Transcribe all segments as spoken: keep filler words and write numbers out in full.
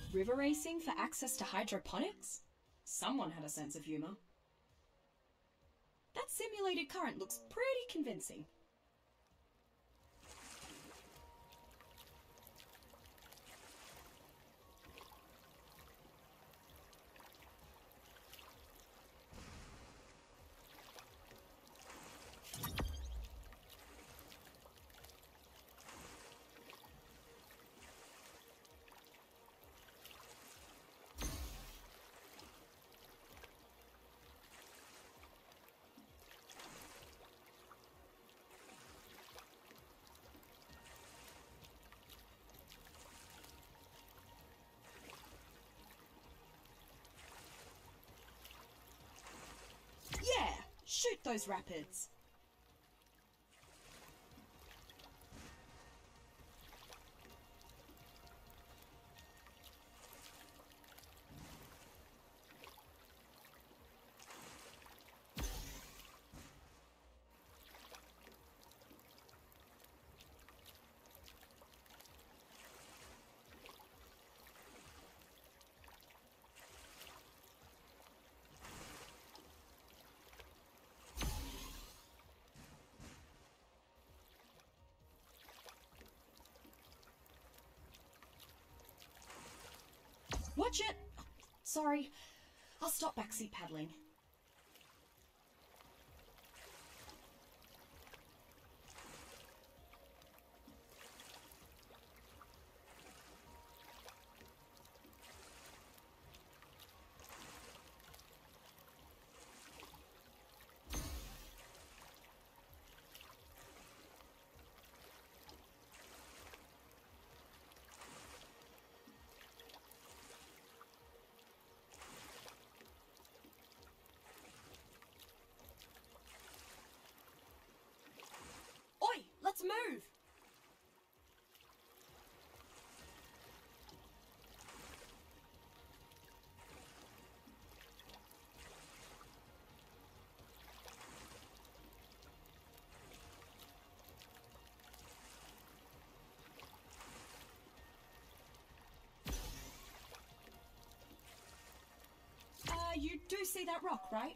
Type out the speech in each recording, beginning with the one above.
River racing for access to hydroponics? Someone had a sense of humour. That simulated current looks pretty convincing. Yeah! Shoot those rapids! Watch it! Sorry, I'll stop backseat paddling. Oi! Let's move! Uh, you do see that rock, right?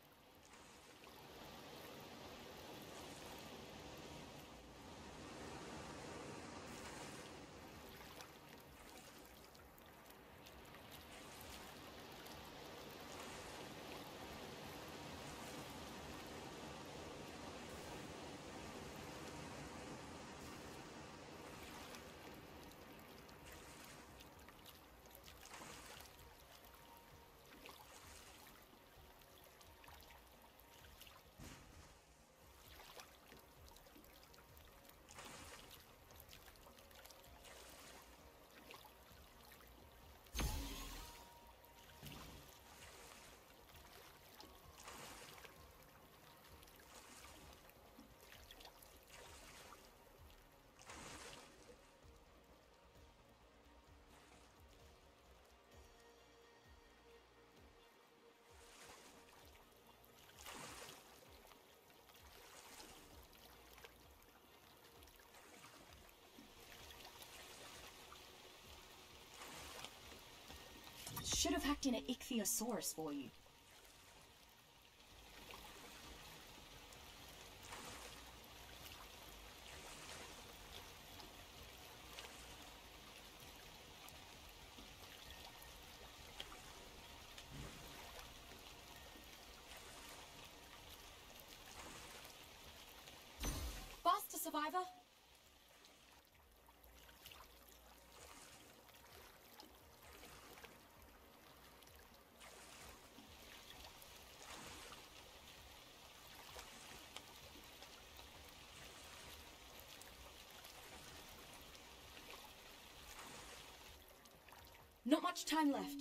Should have hacked in an ichthyosaurus for you. Faster, survivor! Not much time left.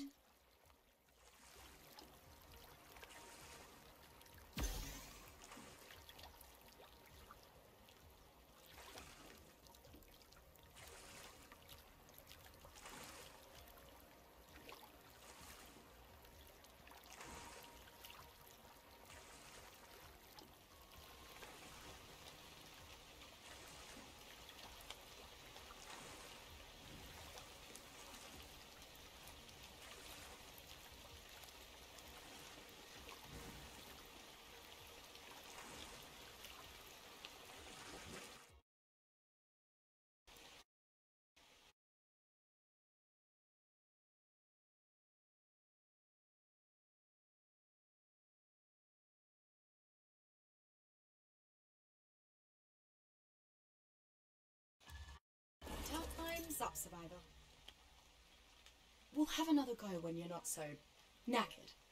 What's up, Survivor? We'll have another go when you're not so knackered.